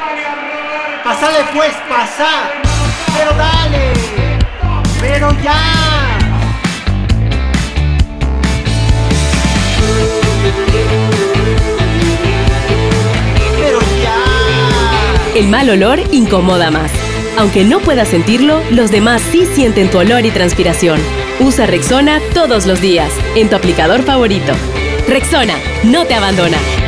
Pasale pues, pasa. Pero dale. Pero ya. Pero ya. El mal olor incomoda más. Aunque no puedas sentirlo, los demás sí sienten tu olor y transpiración. Usa Rexona todos los días, en tu aplicador favorito. Rexona, no te abandona.